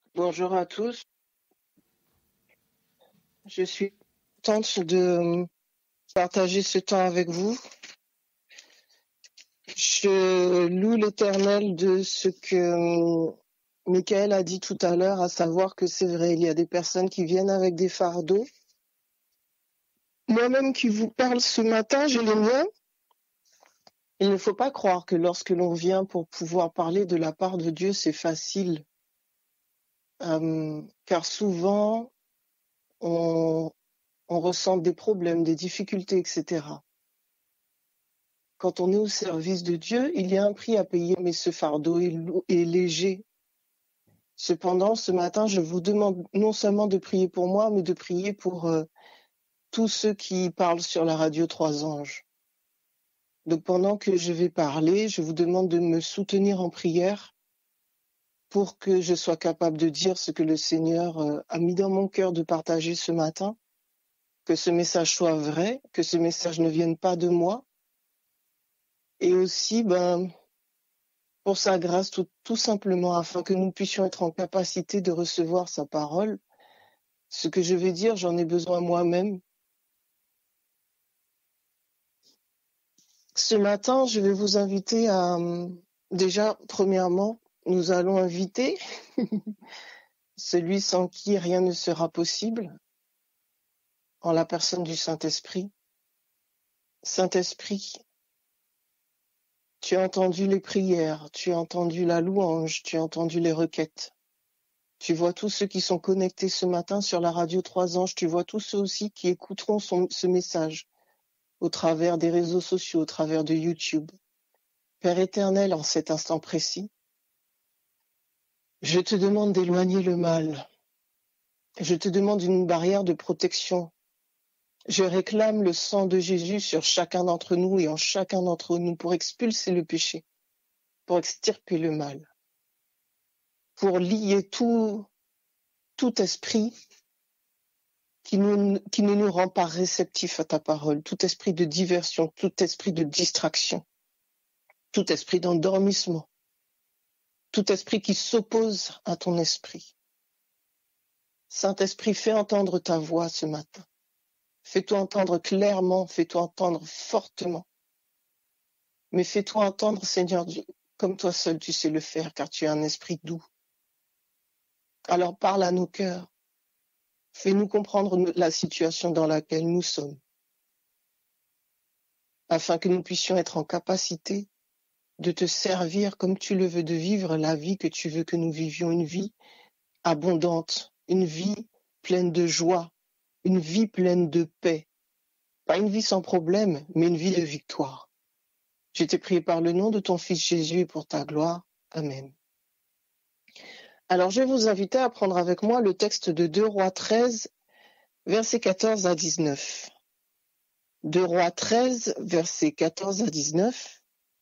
Bonjour à tous. Je suis contente de partager ce temps avec vous. Je loue l'Éternel de ce que Michael a dit tout à l'heure, à savoir que c'est vrai, il y a des personnes qui viennent avec des fardeaux. Moi-même qui vous parle ce matin, j'ai les miens. Il ne faut pas croire que lorsque l'on vient pour pouvoir parler de la part de Dieu, c'est facile. Car souvent, on ressent des problèmes, des difficultés, etc. Quand on est au service de Dieu, il y a un prix à payer, mais ce fardeau est léger. Cependant, ce matin, je vous demande non seulement de prier pour moi, mais de prier pour tous ceux qui parlent sur la radio Trois Anges. Donc pendant que je vais parler, je vous demande de me soutenir en prière pour que je sois capable de dire ce que le Seigneur a mis dans mon cœur de partager ce matin, que ce message soit vrai, que ce message ne vienne pas de moi, et aussi, pour sa grâce, tout simplement, afin que nous puissions être en capacité de recevoir sa parole. Ce que je vais dire, j'en ai besoin moi-même. Ce matin, je vais vous inviter à, déjà, premièrement, nous allons inviter celui sans qui rien ne sera possible, en la personne du Saint-Esprit. Saint-Esprit, tu as entendu les prières, tu as entendu la louange, tu as entendu les requêtes. Tu vois tous ceux qui sont connectés ce matin sur la radio Trois Anges, tu vois tous ceux aussi qui écouteront ce message au travers des réseaux sociaux, au travers de YouTube. Père éternel, en cet instant précis, je te demande d'éloigner le mal. Je te demande une barrière de protection. Je réclame le sang de Jésus sur chacun d'entre nous et en chacun d'entre nous pour expulser le péché, pour extirper le mal, pour lier tout esprit qui ne nous rend pas réceptifs à ta parole, tout esprit de diversion, tout esprit de distraction, tout esprit d'endormissement, tout esprit qui s'oppose à ton esprit. Saint-Esprit, fais entendre ta voix ce matin. Fais-toi entendre clairement, fais-toi entendre fortement. Mais fais-toi entendre, Seigneur Dieu, comme toi seul tu sais le faire, car tu es un esprit doux. Alors parle à nos cœurs. Fais-nous comprendre la situation dans laquelle nous sommes, afin que nous puissions être en capacité de te servir comme tu le veux, de vivre la vie que tu veux que nous vivions, une vie abondante, une vie pleine de joie, une vie pleine de paix. Pas une vie sans problème, mais une vie de victoire. Je t'ai prié par le nom de ton Fils Jésus et pour ta gloire. Amen. Alors, je vais vous inviter à prendre avec moi le texte de 2 Rois 13, versets 14 à 19. 2 Rois 13, versets 14 à 19.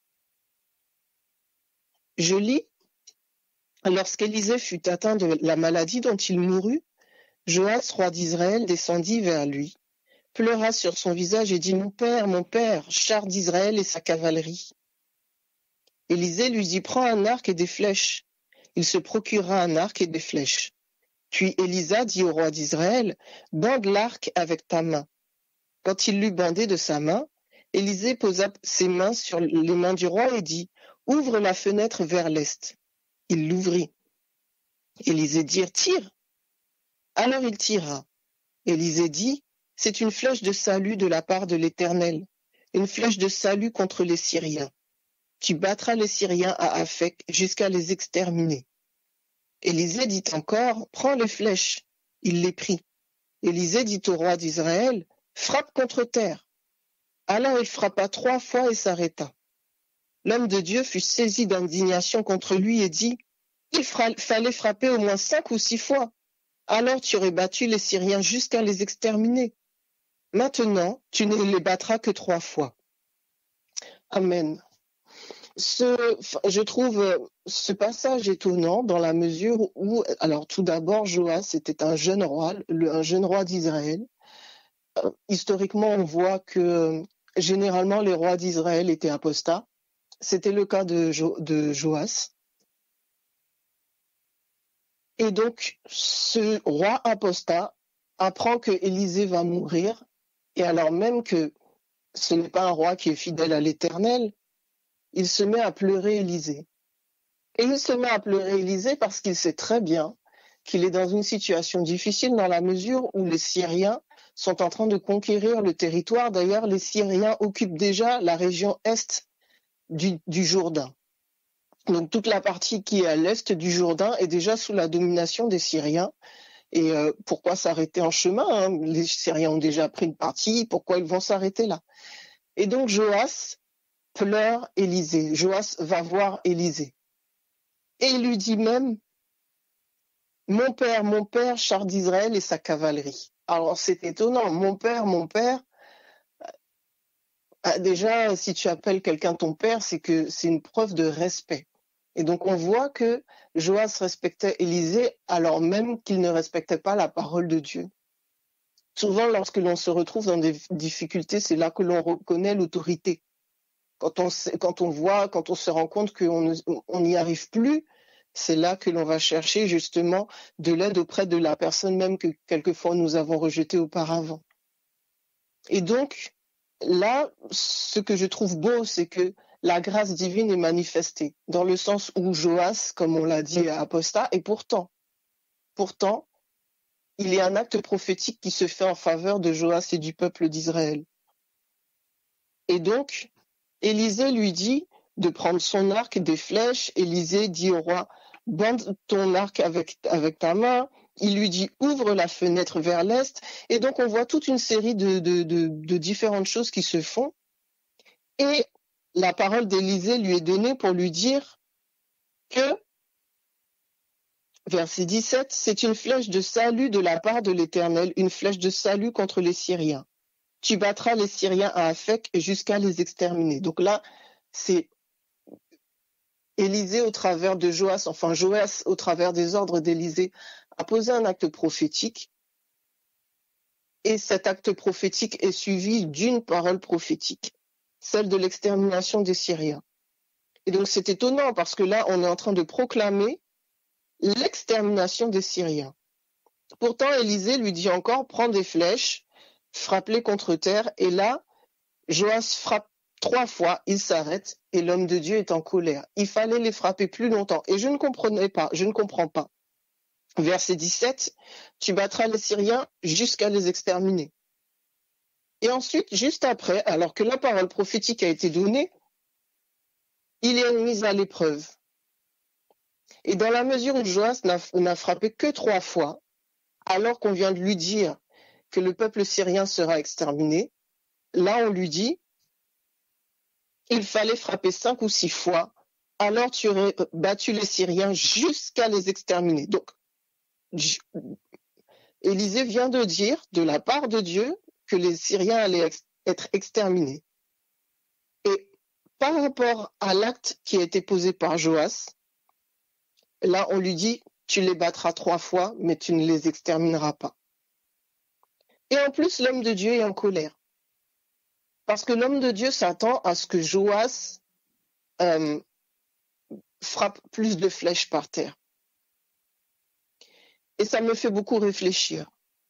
Je lis. Lorsqu'Élisée fut atteint de la maladie dont il mourut, Joas, roi d'Israël, descendit vers lui, pleura sur son visage et dit « Mon père, char d'Israël et sa cavalerie ». Élisée lui dit « Prends un arc et des flèches ». Il se procura un arc et des flèches. Puis Élisa dit au roi d'Israël, « Bande l'arc avec ta main ». Quand il l'eut bandé de sa main, Élisée posa ses mains sur les mains du roi et dit, « Ouvre la fenêtre vers l'est ». Il l'ouvrit. Élisée dit, « Tire ». Alors il tira. Élisée dit, « C'est une flèche de salut de la part de l'Éternel, une flèche de salut contre les Syriens. Tu battras les Syriens à Aphek jusqu'à les exterminer. » Élisée dit encore, « Prends les flèches. » Il les prit. Élisée dit au roi d'Israël, « Frappe contre terre. » Alors il frappa 3 fois et s'arrêta. L'homme de Dieu fut saisi d'indignation contre lui et dit, « Il fallait frapper au moins 5 ou 6 fois. Alors tu aurais battu les Syriens jusqu'à les exterminer. Maintenant, tu ne les battras que 3 fois. » Amen. Je trouve ce passage étonnant dans la mesure où, alors tout d'abord, Joas était un jeune roi d'Israël. Historiquement, on voit que généralement les rois d'Israël étaient apostats. C'était le cas de Joas. Et donc, ce roi apostat apprend que Élisée va mourir, et alors même que ce n'est pas un roi qui est fidèle à l'Éternel, il se met à pleurer Élisée. Et il se met à pleurer Élisée parce qu'il sait très bien qu'il est dans une situation difficile dans la mesure où les Syriens sont en train de conquérir le territoire. D'ailleurs, les Syriens occupent déjà la région est du Jourdain. Donc toute la partie qui est à l'est du Jourdain est déjà sous la domination des Syriens. Et pourquoi s'arrêter en chemin, hein? Les Syriens ont déjà pris une partie, pourquoi ils vont s'arrêter là? Et donc Joas pleure Élisée. Joas va voir Élisée. Et il lui dit même, mon père, char d'Israël et sa cavalerie. Alors c'est étonnant, mon père, déjà si tu appelles quelqu'un ton père, c'est que c'est une preuve de respect. Et donc on voit que Joas respectait Élisée alors même qu'il ne respectait pas la parole de Dieu. Souvent, lorsque l'on se retrouve dans des difficultés, c'est là que l'on reconnaît l'autorité. Quand on se rend compte qu'on n'y arrive plus, c'est là que l'on va chercher justement de l'aide auprès de la personne même que quelquefois nous avons rejetée auparavant. Et donc, là, ce que je trouve beau, c'est que la grâce divine est manifestée, dans le sens où Joas, comme on l'a dit, est apostat, et pourtant, il y a un acte prophétique qui se fait en faveur de Joas et du peuple d'Israël. Et donc, Élisée lui dit de prendre son arc et des flèches. Élisée dit au roi, bande ton arc avec ta main. Il lui dit, ouvre la fenêtre vers l'est. Et donc, on voit toute une série de différentes choses qui se font. Et la parole d'Élisée lui est donnée pour lui dire que, verset 17, c'est une flèche de salut de la part de l'Éternel, une flèche de salut contre les Syriens. Tu battras les Syriens à Aphek jusqu'à les exterminer. Donc là, c'est Élisée au travers de Joas au travers des ordres d'Élisée, a posé un acte prophétique. Et cet acte prophétique est suivi d'une parole prophétique, celle de l'extermination des Syriens. Et donc c'est étonnant parce que là, on est en train de proclamer l'extermination des Syriens. Pourtant, Élisée lui dit encore, prends des flèches, frappe-les contre terre. Et là, Joas frappe 3 fois, il s'arrête et l'homme de Dieu est en colère. Il fallait les frapper plus longtemps. Et je ne comprends pas. Verset 17, tu battras les Syriens jusqu'à les exterminer. Et ensuite, juste après, alors que la parole prophétique a été donnée, il est mis à l'épreuve. Et dans la mesure où Joas n'a frappé que 3 fois, alors qu'on vient de lui dire que le peuple syrien sera exterminé, là on lui dit, il fallait frapper 5 ou 6 fois, alors tu aurais battu les Syriens jusqu'à les exterminer. Donc, Élisée vient de dire, de la part de Dieu, que les Syriens allaient être exterminés. Et par rapport à l'acte qui a été posé par Joas, là on lui dit, tu les battras 3 fois, mais tu ne les extermineras pas. Et en plus, l'homme de Dieu est en colère. Parce que l'homme de Dieu s'attend à ce que Joas frappe plus de flèches par terre. Et ça me fait beaucoup réfléchir.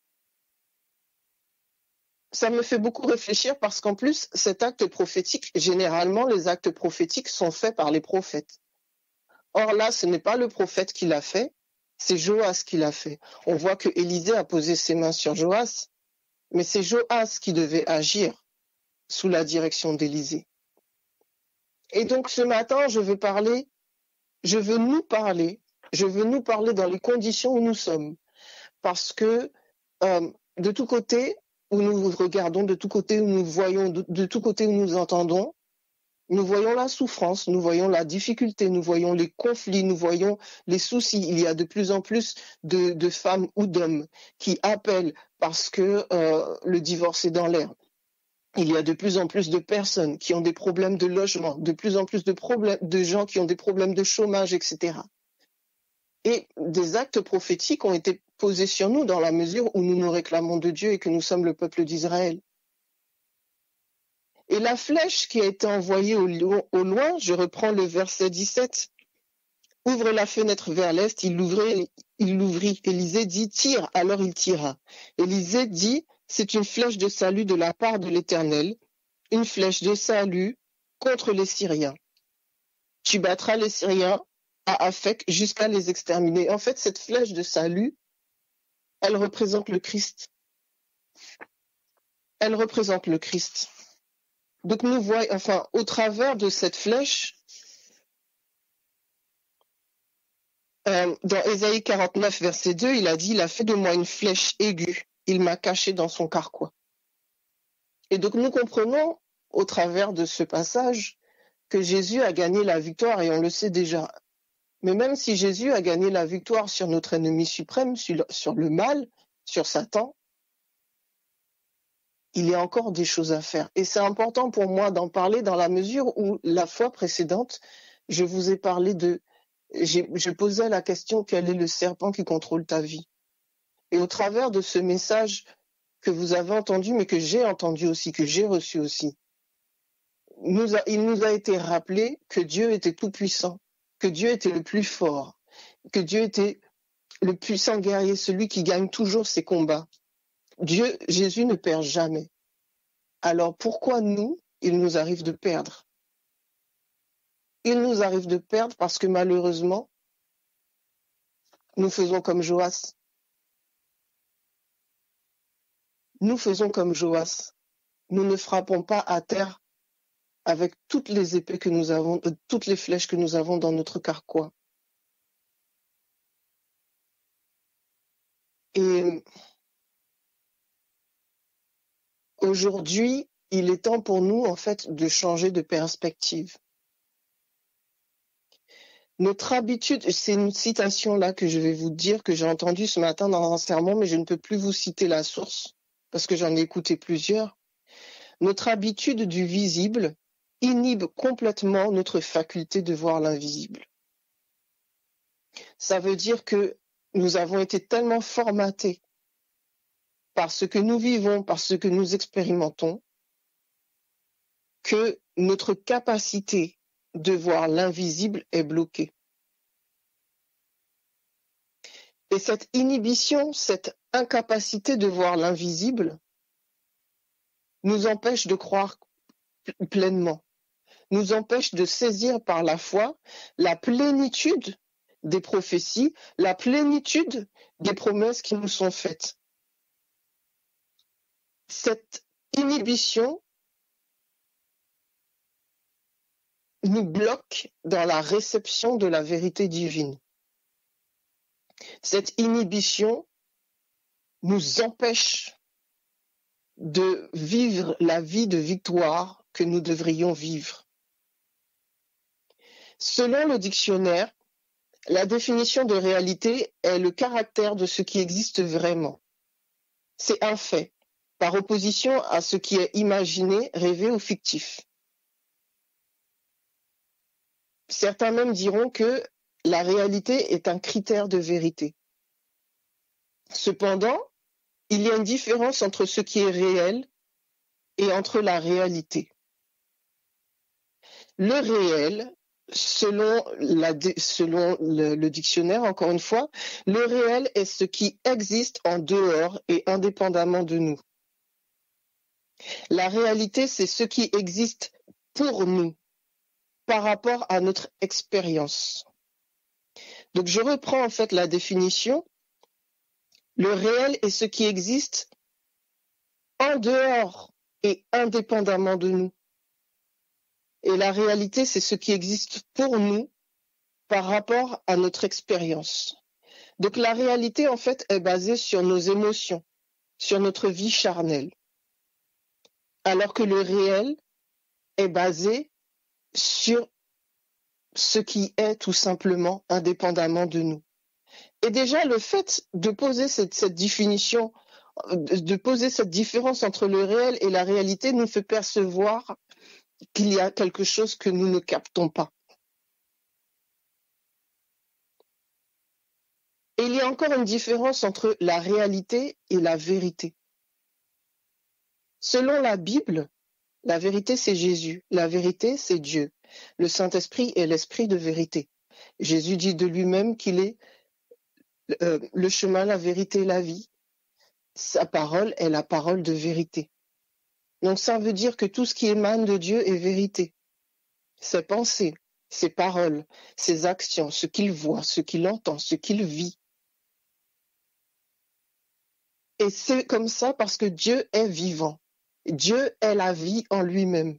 Ça me fait beaucoup réfléchir parce qu'en plus, cet acte prophétique, généralement, les actes prophétiques sont faits par les prophètes. Or là, ce n'est pas le prophète qui l'a fait, c'est Joas qui l'a fait. On voit que Élisée a posé ses mains sur Joas, mais c'est Joas qui devait agir sous la direction d'Élisée. Et donc ce matin, je veux nous parler dans les conditions où nous sommes. Parce que de tous côtés où nous regardons, de tous côtés où nous voyons, de tous côtés où nous entendons, nous voyons la souffrance, nous voyons la difficulté, nous voyons les conflits, nous voyons les soucis. Il y a de plus en plus de femmes ou d'hommes qui appellent parce que le divorce est dans l'air. Il y a de plus en plus de personnes qui ont des problèmes de logement, de plus en plus de gens qui ont des problèmes de chômage, etc. Et des actes prophétiques ont été posés sur nous dans la mesure où nous nous réclamons de Dieu et que nous sommes le peuple d'Israël. Et la flèche qui a été envoyée au loin, je reprends le verset 17, Ouvre la fenêtre vers l'est, il l'ouvrit. Élisée dit, tire, alors il tira. Élisée dit, c'est une flèche de salut de la part de l'Éternel, une flèche de salut contre les Syriens. Tu battras les Syriens à Aphek jusqu'à les exterminer. En fait, cette flèche de salut, elle représente le Christ. Elle représente le Christ. Donc nous voyons, au travers de cette flèche, dans Ésaïe 49, verset 2, il a dit, il a fait de moi une flèche aiguë, il m'a caché dans son carquois. Et donc nous comprenons, au travers de ce passage, que Jésus a gagné la victoire, et on le sait déjà. Mais même si Jésus a gagné la victoire sur notre ennemi suprême, sur le mal, sur Satan, il y a encore des choses à faire. Et c'est important pour moi d'en parler dans la mesure où la fois précédente, je vous ai parlé je posais la question, quel est le serpent qui contrôle ta vie? Et au travers de ce message que vous avez entendu, mais que j'ai entendu aussi, que j'ai reçu aussi, il nous a été rappelé que Dieu était tout puissant, que Dieu était le plus fort, que Dieu était le puissant guerrier, celui qui gagne toujours ses combats. Jésus ne perd jamais. Alors pourquoi il nous arrive de perdre? Il nous arrive de perdre parce que malheureusement, nous faisons comme Joas. Nous faisons comme Joas. Nous ne frappons pas à terre avec toutes les épées que nous avons, toutes les flèches que nous avons dans notre carquois. Et aujourd'hui, il est temps pour nous, en fait, de changer de perspective. Notre habitude, c'est une citation là que je vais vous dire, que j'ai entendue ce matin dans un sermon, mais je ne peux plus vous citer la source, parce que j'en ai écouté plusieurs. Notre habitude du visible inhibe complètement notre faculté de voir l'invisible. Ça veut dire que nous avons été tellement formatés par ce que nous vivons, par ce que nous expérimentons, que notre capacité de voir l'invisible est bloquée. Et cette inhibition, cette incapacité de voir l'invisible nous empêche de croire pleinement, nous empêche de saisir par la foi la plénitude des prophéties, la plénitude des promesses qui nous sont faites. Cette inhibition nous bloque dans la réception de la vérité divine. Cette inhibition nous empêche de vivre la vie de victoire que nous devrions vivre. Selon le dictionnaire, la définition de réalité est le caractère de ce qui existe vraiment. C'est un fait, par opposition à ce qui est imaginé, rêvé ou fictif. Certains même diront que la réalité est un critère de vérité. Cependant, il y a une différence entre ce qui est réel et entre la réalité. Le réel, selon le dictionnaire, encore une fois, le réel est ce qui existe en dehors et indépendamment de nous. La réalité, c'est ce qui existe pour nous, par rapport à notre expérience. Donc je reprends en fait la définition. Le réel est ce qui existe en dehors et indépendamment de nous. Et la réalité, c'est ce qui existe pour nous par rapport à notre expérience. Donc la réalité, en fait, est basée sur nos émotions, sur notre vie charnelle. Alors que le réel est basé sur ce qui est tout simplement indépendamment de nous. Et déjà, le fait de poser cette définition, de poser cette différence entre le réel et la réalité nous fait percevoir qu'il y a quelque chose que nous ne captons pas. Et il y a encore une différence entre la réalité et la vérité. Selon la Bible, la vérité, c'est Jésus. La vérité, c'est Dieu. Le Saint-Esprit est l'esprit de vérité. Jésus dit de lui-même qu'il est le chemin, la vérité et la vie. Sa parole est la parole de vérité. Donc ça veut dire que tout ce qui émane de Dieu est vérité. Ses pensées, ses paroles, ses actions, ce qu'il voit, ce qu'il entend, ce qu'il vit. Et c'est comme ça parce que Dieu est vivant. Dieu est la vie en lui-même.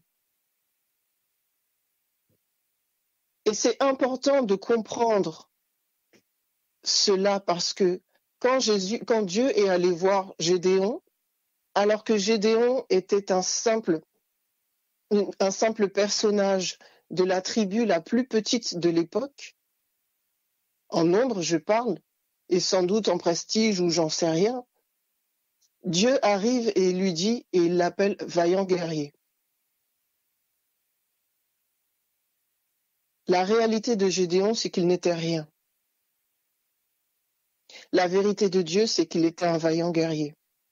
Et c'est important de comprendre cela parce que quand Dieu est allé voir Gédéon, alors que Gédéon était un simple personnage de la tribu la plus petite de l'époque, en nombre je parle, et sans doute en prestige ou j'en sais rien, Dieu arrive et lui dit, et il l'appelle vaillant guerrier. La réalité de Gédéon, c'est qu'il n'était rien. La vérité de Dieu, c'est qu'il était un vaillant guerrier.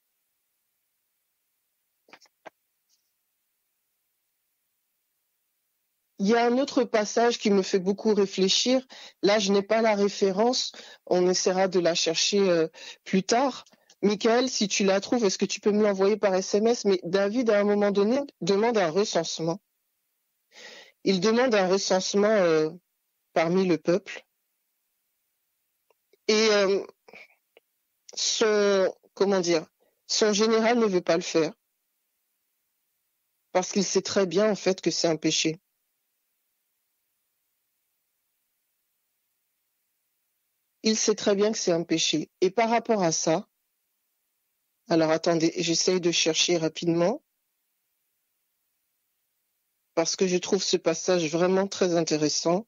Il y a un autre passage qui me fait beaucoup réfléchir. Là, je n'ai pas la référence. On essaiera de la chercher plus tard. Michael, si tu la trouves, est-ce que tu peux me l'envoyer par SMS? Mais David, à un moment donné, demande un recensement. Il demande un recensement parmi le peuple. Et son général ne veut pas le faire. Parce qu'il sait très bien, en fait, que c'est un péché. Il sait très bien que c'est un péché. Et par rapport à ça, alors attendez, j'essaye de chercher rapidement, parce que je trouve ce passage vraiment très intéressant.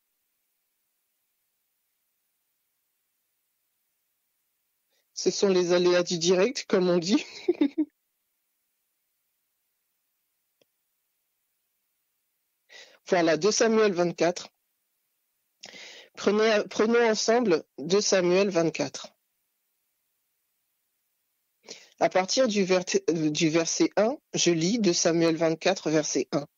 Ce sont les aléas du direct, comme on dit. Voilà, 2 Samuel 24. Prenons ensemble 2 Samuel 24. À partir du verset 1, je lis 2 Samuel 24, verset 1.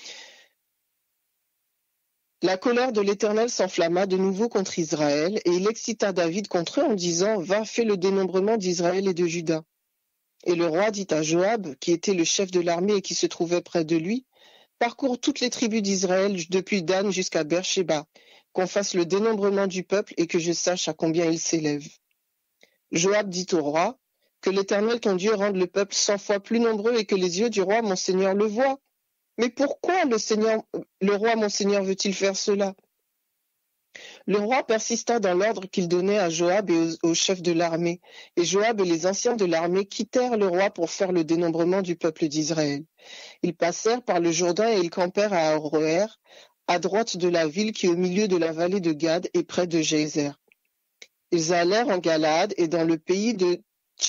La colère de l'Éternel s'enflamma de nouveau contre Israël, et il excita David contre eux en disant « Va, fais le dénombrement d'Israël et de Juda. » Et le roi dit à Joab, qui était le chef de l'armée et qui se trouvait près de lui, « Parcours toutes les tribus d'Israël depuis Dan jusqu'à Beersheba, qu'on fasse le dénombrement du peuple et que je sache à combien il s'élève. » Joab dit au roi, « Que l'Éternel ton Dieu rende le peuple 100 fois plus nombreux et que les yeux du roi mon Seigneur le voient. Mais pourquoi le roi mon Seigneur veut-il faire cela ?» Le roi persista dans l'ordre qu'il donnait à Joab et aux chefs de l'armée, et Joab et les anciens de l'armée quittèrent le roi pour faire le dénombrement du peuple d'Israël. Ils passèrent par le Jourdain et ils campèrent à Aroër, à droite de la ville qui est au milieu de la vallée de Gad et près de Jézer. Ils allèrent en Galaad et dans le pays de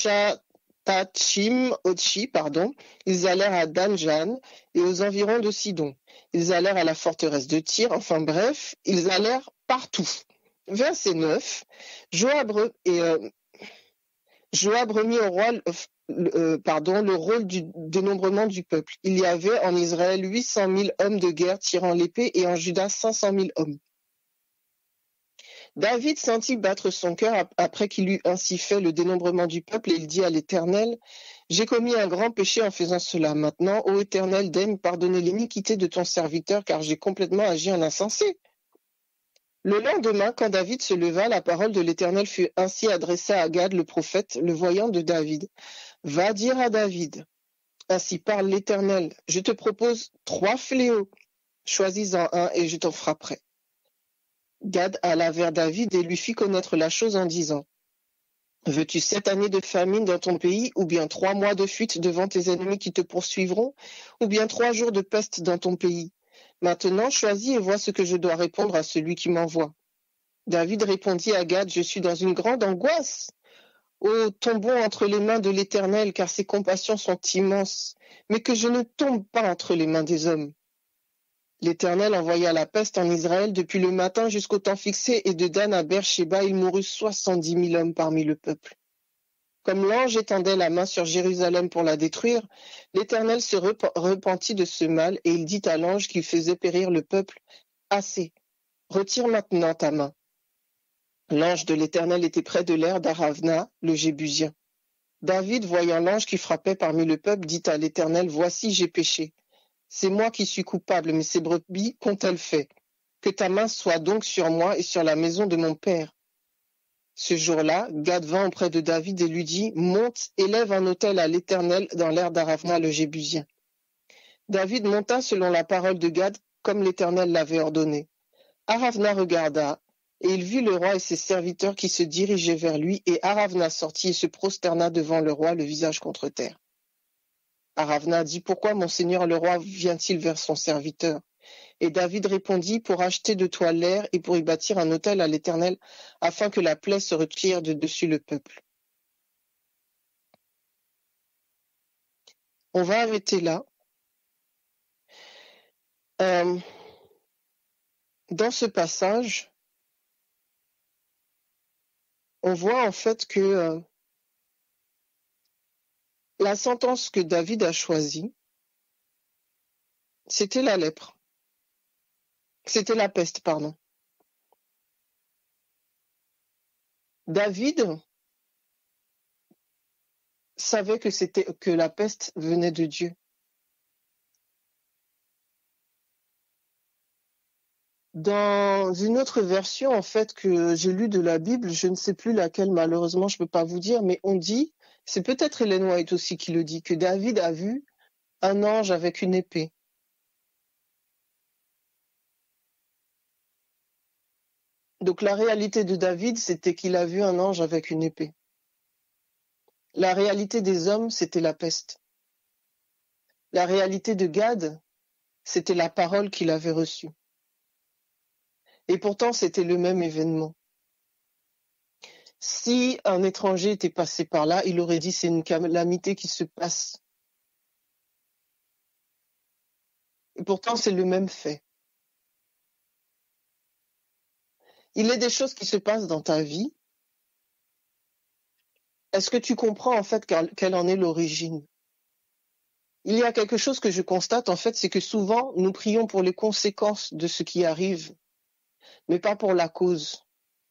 Otchi, ils allèrent à Dan-Jan et aux environs de Sidon. Ils allèrent à la forteresse de Tyr, enfin bref, ils allèrent partout. Verset 9, Joab remit au roi le rôle du dénombrement du peuple. Il y avait en Israël 800 000 hommes de guerre tirant l'épée et en Juda 500 000 hommes. David sentit battre son cœur après qu'il eut ainsi fait le dénombrement du peuple et il dit à l'Éternel, « J'ai commis un grand péché en faisant cela. Maintenant, ô Éternel, daigne pardonner l'iniquité de ton serviteur car j'ai complètement agi en insensé. » Le lendemain, quand David se leva, la parole de l'Éternel fut ainsi adressée à Gad le prophète, le voyant de David. « Va dire à David, ainsi parle l'Éternel, je te propose 3 fléaux, choisis-en un et je t'en frapperai. » Gad alla vers David et lui fit connaître la chose en disant « Veux-tu 7 années de famine dans ton pays, ou bien 3 mois de fuite devant tes ennemis qui te poursuivront, ou bien 3 jours de peste dans ton pays? Maintenant, choisis et vois ce que je dois répondre à celui qui m'envoie. » David répondit à Gad « Je suis dans une grande angoisse. Oh, tombons entre les mains de l'Éternel, car ses compassions sont immenses, mais que je ne tombe pas entre les mains des hommes. » L'Éternel envoya la peste en Israël depuis le matin jusqu'au temps fixé, et de Dan à Beersheba, il mourut 70 000 hommes parmi le peuple. Comme l'ange étendait la main sur Jérusalem pour la détruire, l'Éternel se repentit de ce mal, et il dit à l'ange qui faisait périr le peuple, « Assez, retire maintenant ta main. » L'ange de l'Éternel était près de l'aire d'Aravna, le Jébusien. David, voyant l'ange qui frappait parmi le peuple, dit à l'Éternel, « Voici, j'ai péché. C'est moi qui suis coupable, mais ces brebis qu'ont-elles fait? Que ta main soit donc sur moi et sur la maison de mon père. » Ce jour-là, Gad vint auprès de David et lui dit, « Monte, élève un autel à l'Éternel dans l'aire d'Aravna, le Jébusien. » David monta selon la parole de Gad, comme l'Éternel l'avait ordonné. Aravna regarda, et il vit le roi et ses serviteurs qui se dirigeaient vers lui, et Aravna sortit et se prosterna devant le roi, le visage contre terre. Aravna dit, « Pourquoi mon seigneur le roi vient-il vers son serviteur ?» Et David répondit, « Pour acheter de toi l'aire et pour y bâtir un autel à l'Éternel, afin que la plaie se retire de dessus le peuple. » On va arrêter là. Dans ce passage, on voit en fait que la sentence que David a choisie, c'était la lèpre. C'était la peste, pardon. David savait que la peste venait de Dieu. Dans une autre version, en fait, que j'ai lue de la Bible, je ne sais plus laquelle, malheureusement, je ne peux pas vous dire, mais on dit, c'est peut-être Ellen White aussi qui le dit, que David a vu un ange avec une épée. Donc la réalité de David, c'était qu'il a vu un ange avec une épée. La réalité des hommes, c'était la peste. La réalité de Gad, c'était la parole qu'il avait reçue. Et pourtant, c'était le même événement. Si un étranger était passé par là, il aurait dit c'est une calamité qui se passe. Et pourtant, c'est le même fait. Il est des choses qui se passent dans ta vie. Est-ce que tu comprends en fait quelle en est l'origine? Il y a quelque chose que je constate en fait, c'est que souvent nous prions pour les conséquences de ce qui arrive, mais pas pour la cause.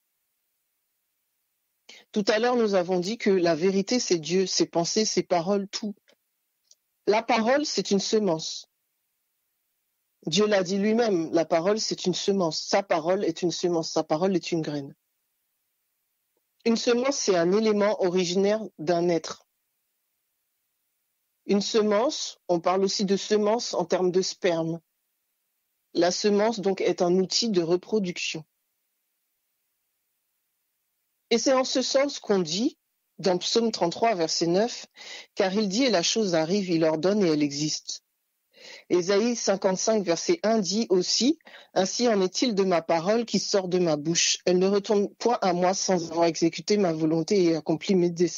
Tout à l'heure, nous avons dit que la vérité, c'est Dieu, ses pensées, ses paroles, tout. La parole, c'est une semence. Dieu l'a dit lui-même, la parole, c'est une semence. Sa parole est une semence, sa parole est une graine. Une semence, c'est un élément originaire d'un être. Une semence, on parle aussi de semence en termes de sperme. La semence, donc, est un outil de reproduction. Et c'est en ce sens qu'on dit, dans Psaume 33, verset 9, « Car il dit et la chose arrive, il ordonne et elle existe. » Ésaïe 55, verset 1 dit aussi, « Ainsi en est-il de ma parole qui sort de ma bouche. Elle ne retourne point à moi sans avoir exécuté ma volonté et accompli mes desseins. »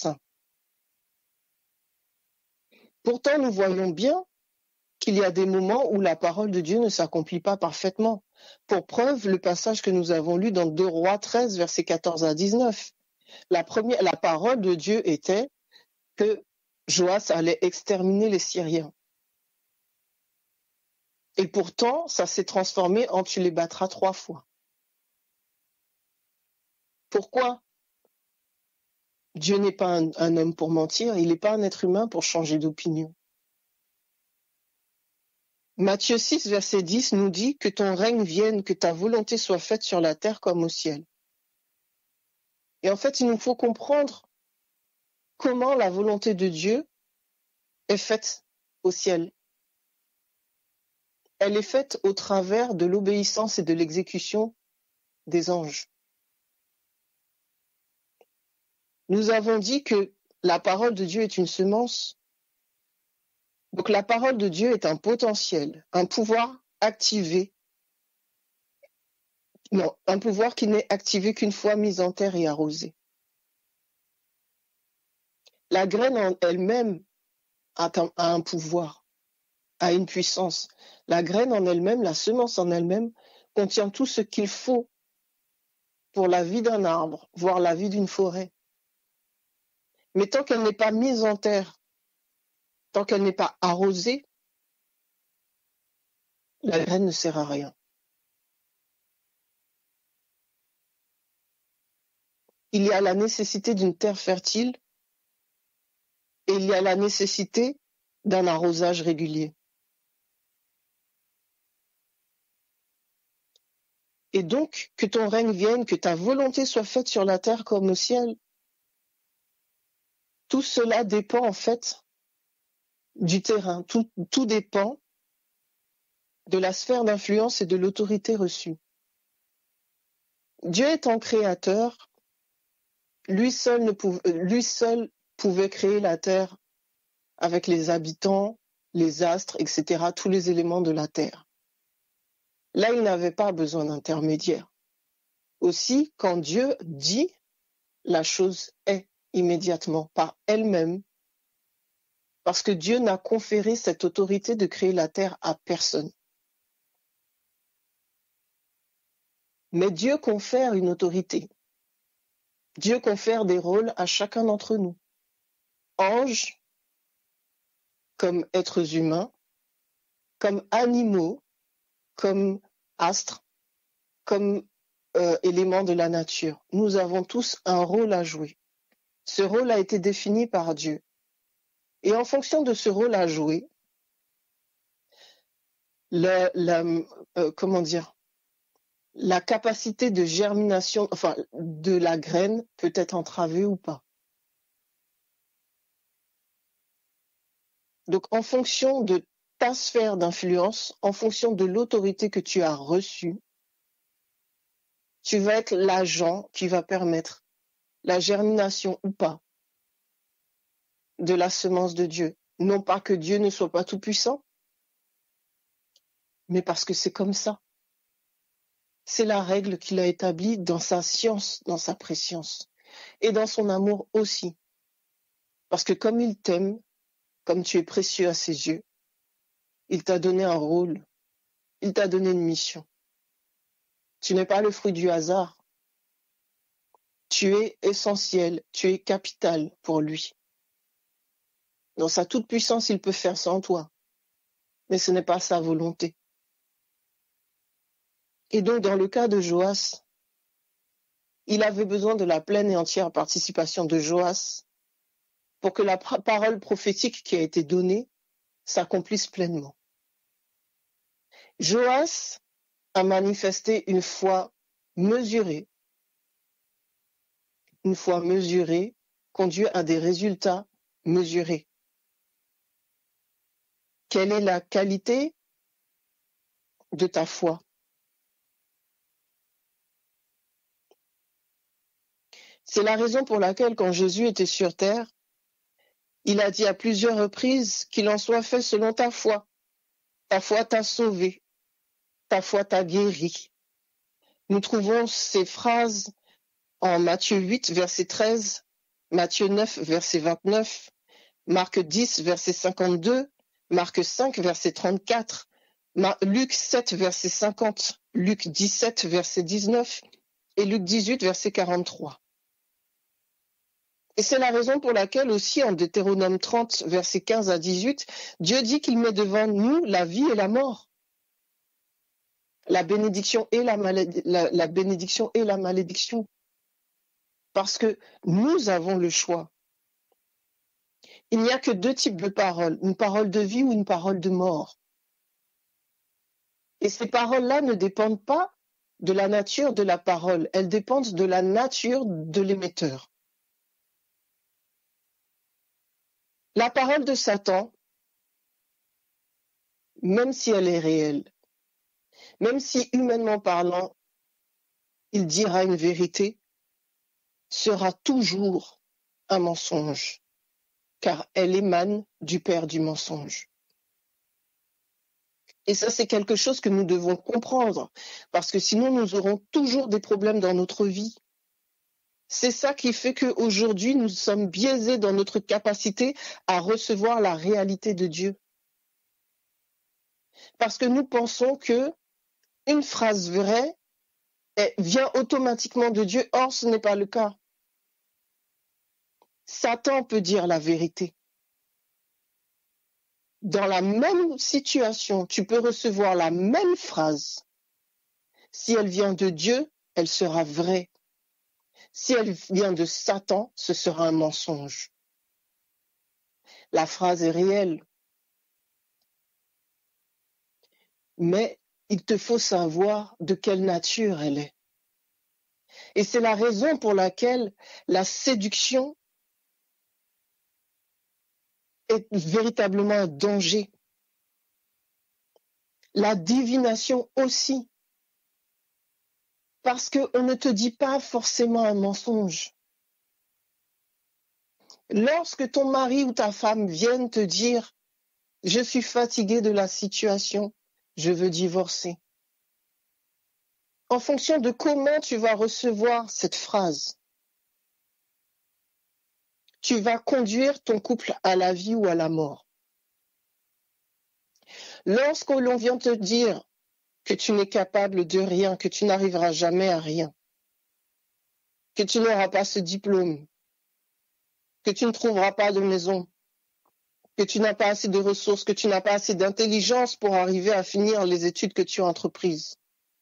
Pourtant, nous voyons bien qu'il y a des moments où la parole de Dieu ne s'accomplit pas parfaitement. Pour preuve, le passage que nous avons lu dans 2 Rois 13, versets 14 à 19. La parole de Dieu était que Joas allait exterminer les Syriens. Et pourtant, ça s'est transformé en « tu les battras 3 fois ». Pourquoi? Dieu n'est pas un homme pour mentir, il n'est pas un être humain pour changer d'opinion. Matthieu 6, verset 10 nous dit que ton règne vienne, que ta volonté soit faite sur la terre comme au ciel. Et en fait, il nous faut comprendre comment la volonté de Dieu est faite au ciel. Elle est faite au travers de l'obéissance et de l'exécution des anges. Nous avons dit que la parole de Dieu est une semence. Donc la parole de Dieu est un potentiel, un pouvoir activé. Non, un pouvoir qui n'est activé qu'une fois mis en terre et arrosé. La graine en elle-même a un pouvoir, a une puissance. La graine en elle-même, la semence en elle-même, contient tout ce qu'il faut pour la vie d'un arbre, voire la vie d'une forêt. Mais tant qu'elle n'est pas mise en terre, tant qu'elle n'est pas arrosée, la graine ne sert à rien. il y a la nécessité d'une terre fertile et il y a la nécessité d'un arrosage régulier. Et donc, que ton règne vienne, que ta volonté soit faite sur la terre comme au ciel. Tout cela dépend en fait du terrain. Tout dépend de la sphère d'influence et de l'autorité reçue. Dieu étant créateur, lui seul pouvait créer la terre avec les habitants, les astres, etc., tous les éléments de la terre. Là, il n'avait pas besoin d'intermédiaire. Aussi, quand Dieu dit, la chose est immédiatement par elle-même, parce que Dieu n'a conféré cette autorité de créer la terre à personne. Mais Dieu confère une autorité. Dieu confère des rôles à chacun d'entre nous. Anges, comme êtres humains, comme animaux, comme astres, comme éléments de la nature. Nous avons tous un rôle à jouer. Ce rôle a été défini par Dieu. Et en fonction de ce rôle à jouer, la capacité de germination, de la graine peut être entravée ou pas. Donc, en fonction de ta sphère d'influence, en fonction de l'autorité que tu as reçue, tu vas être l'agent qui va permettre la germination ou pas de la semence de Dieu. Non pas que Dieu ne soit pas tout-puissant, mais parce que c'est comme ça. C'est la règle qu'il a établie dans sa science, dans sa préscience, et dans son amour aussi. Parce que comme il t'aime, comme tu es précieux à ses yeux, il t'a donné un rôle, il t'a donné une mission. Tu n'es pas le fruit du hasard. Tu es essentiel, tu es capital pour lui. Dans sa toute-puissance, il peut faire sans toi, mais ce n'est pas sa volonté. Et donc, dans le cas de Joas, il avait besoin de la pleine et entière participation de Joas pour que la parole prophétique qui a été donnée s'accomplisse pleinement. Joas a manifesté une foi mesurée conduit à des résultats mesurés. Quelle est la qualité de ta foi? C'est la raison pour laquelle, quand Jésus était sur terre, il a dit à plusieurs reprises qu'il en soit fait selon ta foi. Ta foi t'a sauvé. Ta foi t'a guéri. Nous trouvons ces phrases en Matthieu 8, verset 13, Matthieu 9, verset 29, Marc 10, verset 52, Marc 5, verset 34, Luc 7, verset 50, Luc 17, verset 19 et Luc 18, verset 43. Et c'est la raison pour laquelle aussi en Deutéronome 30, verset 15 à 18, Dieu dit qu'il met devant nous la vie et la mort, la bénédiction et la malédiction. Parce que nous avons le choix. Il n'y a que deux types de paroles, une parole de vie ou une parole de mort. Et ces paroles-là ne dépendent pas de la nature de la parole, elles dépendent de la nature de l'émetteur. La parole de Satan, même si elle est réelle, même si humainement parlant, il dira une vérité, sera toujours un mensonge, car elle émane du père du mensonge. Et ça, c'est quelque chose que nous devons comprendre, parce que sinon nous aurons toujours des problèmes dans notre vie. C'est ça qui fait qu'aujourd'hui, nous sommes biaisés dans notre capacité à recevoir la réalité de Dieu. Parce que nous pensons que une phrase vraie vient automatiquement de Dieu. Or, ce n'est pas le cas. Satan peut dire la vérité. Dans la même situation, tu peux recevoir la même phrase. Si elle vient de Dieu, elle sera vraie. Si elle vient de Satan, ce sera un mensonge. La phrase est réelle. Mais il te faut savoir de quelle nature elle est. Et c'est la raison pour laquelle la séduction est véritablement un danger. La divination aussi. Parce qu'on ne te dit pas forcément un mensonge. Lorsque ton mari ou ta femme viennent te dire « Je suis fatigué de la situation, je veux divorcer », en fonction de comment tu vas recevoir cette phrase, tu vas conduire ton couple à la vie ou à la mort. Lorsque l'on vient te dire que tu n'es capable de rien, que tu n'arriveras jamais à rien, que tu n'auras pas ce diplôme, que tu ne trouveras pas de maison, que tu n'as pas assez de ressources, que tu n'as pas assez d'intelligence pour arriver à finir les études que tu as entreprises.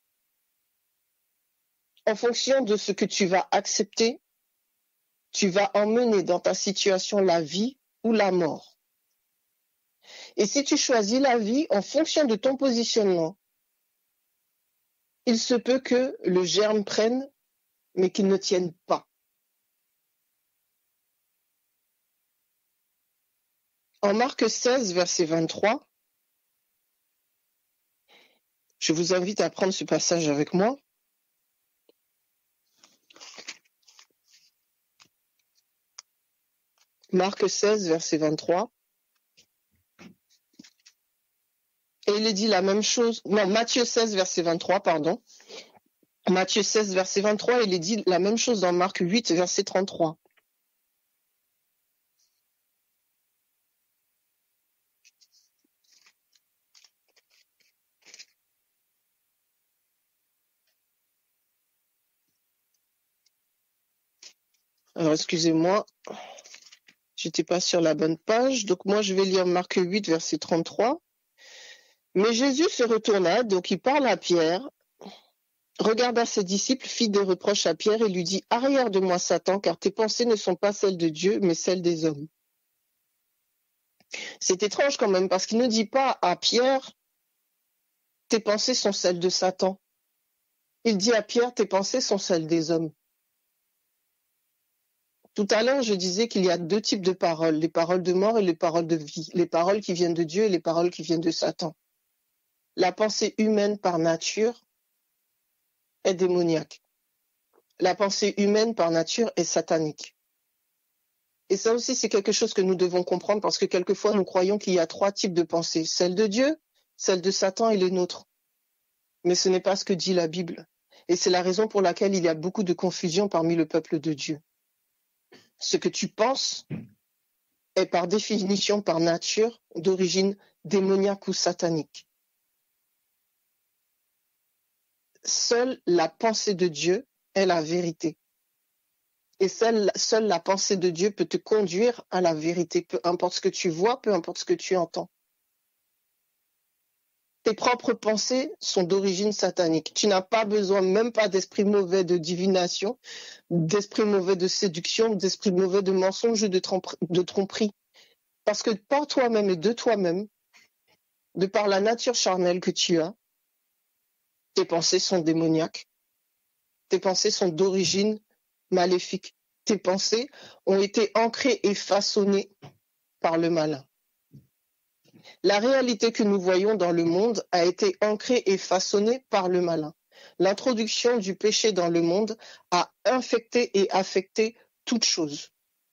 En fonction de ce que tu vas accepter, tu vas emmener dans ta situation la vie ou la mort. Et si tu choisis la vie en fonction de ton positionnement, il se peut que le germe prenne, mais qu'il ne tienne pas. En Marc 16, verset 23, je vous invite à prendre ce passage avec moi. Marc 16, verset 23. Et il est dit la même chose. Non, Matthieu 16, verset 23, pardon. Matthieu 16, verset 23, il est dit la même chose dans Marc 8, verset 33. Alors, excusez-moi, j'étais pas sur la bonne page. Donc, moi, je vais lire Marc 8, verset 33. Mais Jésus se retourna, donc il parle à Pierre, regarda ses disciples, fit des reproches à Pierre et lui dit « Arrière de moi, Satan, car tes pensées ne sont pas celles de Dieu, mais celles des hommes. » C'est étrange quand même, parce qu'il ne dit pas à Pierre « Tes pensées sont celles de Satan ». Il dit à Pierre « Tes pensées sont celles des hommes ». Tout à l'heure, je disais qu'il y a deux types de paroles, les paroles de mort et les paroles de vie, les paroles qui viennent de Dieu et les paroles qui viennent de Satan. La pensée humaine par nature est démoniaque. La pensée humaine par nature est satanique. Et ça aussi, c'est quelque chose que nous devons comprendre parce que quelquefois, nous croyons qu'il y a trois types de pensées, celle de Dieu, celle de Satan et les nôtres. Mais ce n'est pas ce que dit la Bible. Et c'est la raison pour laquelle il y a beaucoup de confusion parmi le peuple de Dieu. Ce que tu penses est par définition, par nature, d'origine démoniaque ou satanique. Seule la pensée de Dieu est la vérité. Et seule la pensée de Dieu peut te conduire à la vérité, peu importe ce que tu vois, peu importe ce que tu entends. Tes propres pensées sont d'origine satanique. Tu n'as pas besoin, même pas d'esprit mauvais de divination, d'esprit mauvais de séduction, d'esprit mauvais de mensonge, de tromperie. Parce que par toi-même et de toi-même, de par la nature charnelle que tu as, tes pensées sont démoniaques. Tes pensées sont d'origine maléfique. Tes pensées ont été ancrées et façonnées par le malin. La réalité que nous voyons dans le monde a été ancrée et façonnée par le malin. L'introduction du péché dans le monde a infecté et affecté toute chose.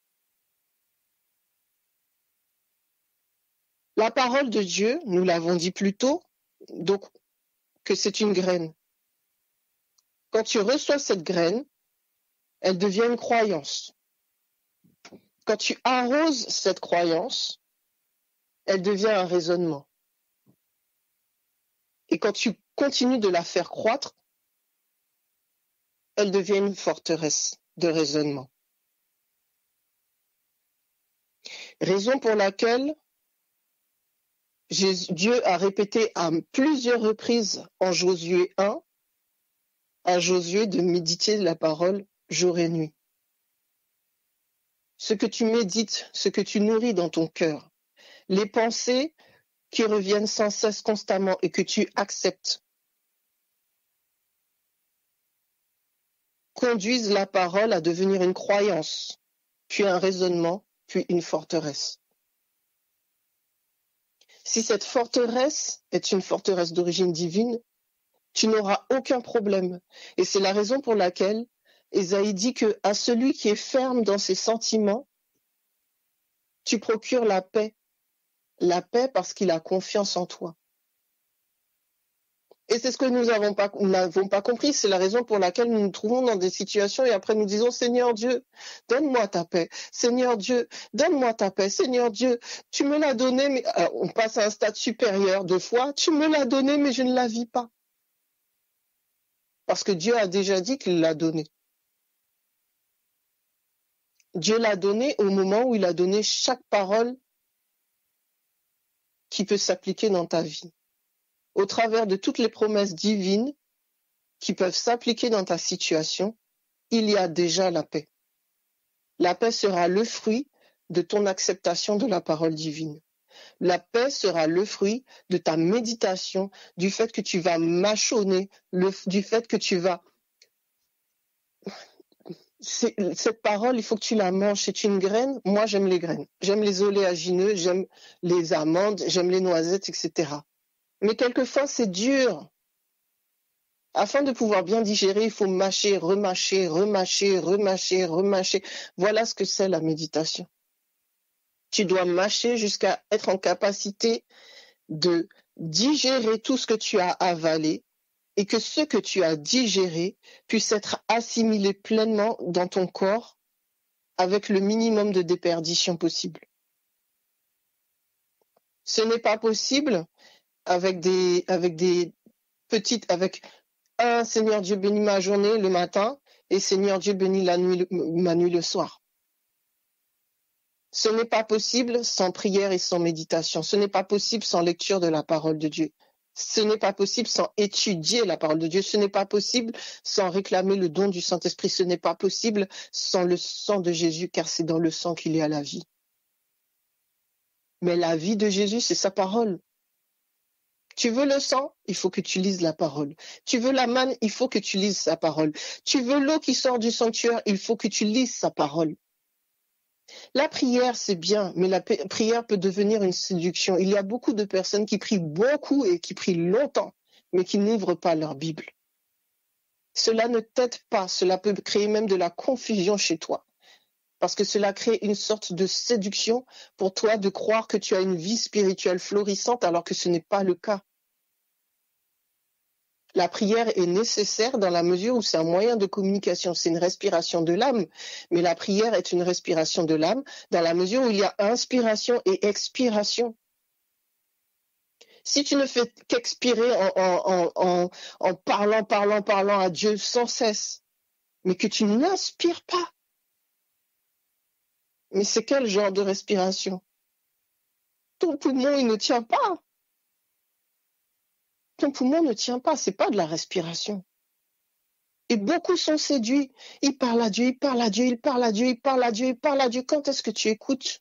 La parole de Dieu, nous l'avons dit plus tôt, donc que c'est une graine. Quand tu reçois cette graine, elle devient une croyance. Quand tu arroses cette croyance, elle devient un raisonnement. Et quand tu continues de la faire croître, elle devient une forteresse de raisonnement. Raison pour laquelle Dieu a répété à plusieurs reprises en Josué 1, à Josué de méditer la parole jour et nuit. Ce que tu médites, ce que tu nourris dans ton cœur, les pensées qui reviennent sans cesse constamment et que tu acceptes, conduisent la parole à devenir une croyance, puis un raisonnement, puis une forteresse. Si cette forteresse est une forteresse d'origine divine, tu n'auras aucun problème. Et c'est la raison pour laquelle Ésaïe dit que à celui qui est ferme dans ses sentiments, tu procures la paix. La paix parce qu'il a confiance en toi. Et c'est ce que nous n'avons pas compris. C'est la raison pour laquelle nous nous trouvons dans des situations et après nous disons, Seigneur Dieu, donne-moi ta paix. Seigneur Dieu, donne-moi ta paix. Seigneur Dieu, tu me l'as donné, mais on passe à un stade supérieur de foi. Tu me l'as donné, mais je ne la vis pas. Parce que Dieu a déjà dit qu'il l'a donné. Dieu l'a donné au moment où il a donné chaque parole qui peut s'appliquer dans ta vie. Au travers de toutes les promesses divines qui peuvent s'appliquer dans ta situation, il y a déjà la paix. La paix sera le fruit de ton acceptation de la parole divine. La paix sera le fruit de ta méditation, du fait que tu vas mâchonner, du fait que tu vas... Cette parole, il faut que tu la manges. C'est une graine. Moi, j'aime les graines. J'aime les oléagineux, j'aime les amandes, j'aime les noisettes, etc. Mais quelquefois, c'est dur. Afin de pouvoir bien digérer, il faut mâcher, remâcher, remâcher, remâcher, remâcher. Voilà ce que c'est la méditation. Tu dois mâcher jusqu'à être en capacité de digérer tout ce que tu as avalé et que ce que tu as digéré puisse être assimilé pleinement dans ton corps avec le minimum de déperdition possible. Ce n'est pas possible avec un Seigneur Dieu bénit ma journée le matin et Seigneur Dieu bénit ma nuit le soir. Ce n'est pas possible sans prière et sans méditation. Ce n'est pas possible sans lecture de la parole de Dieu. Ce n'est pas possible sans étudier la parole de Dieu. Ce n'est pas possible sans réclamer le don du Saint-Esprit. Ce n'est pas possible sans le sang de Jésus, car c'est dans le sang qu'il y a la vie. Mais la vie de Jésus, c'est sa parole. Tu veux le sang, il faut que tu lises la parole. Tu veux la manne, il faut que tu lises sa parole. Tu veux l'eau qui sort du sanctuaire, il faut que tu lises sa parole. La prière, c'est bien, mais la prière peut devenir une séduction. Il y a beaucoup de personnes qui prient beaucoup et qui prient longtemps, mais qui n'ouvrent pas leur Bible. Cela ne t'aide pas, cela peut créer même de la confusion chez toi, parce que cela crée une sorte de séduction pour toi de croire que tu as une vie spirituelle florissante alors que ce n'est pas le cas. La prière est nécessaire dans la mesure où c'est un moyen de communication, c'est une respiration de l'âme. Mais la prière est une respiration de l'âme dans la mesure où il y a inspiration et expiration. Si tu ne fais qu'expirer en parlant à Dieu sans cesse, mais que tu n'inspires pas, mais c'est quel genre de respiration? Ton poumon, il ne tient pas. Ton poumon ne tient pas, c'est pas de la respiration. Et beaucoup sont séduits. Ils parlent à Dieu, ils parlent à Dieu, ils parlent à Dieu, ils parlent à Dieu, ils parlent à Dieu. Quand est-ce que tu écoutes?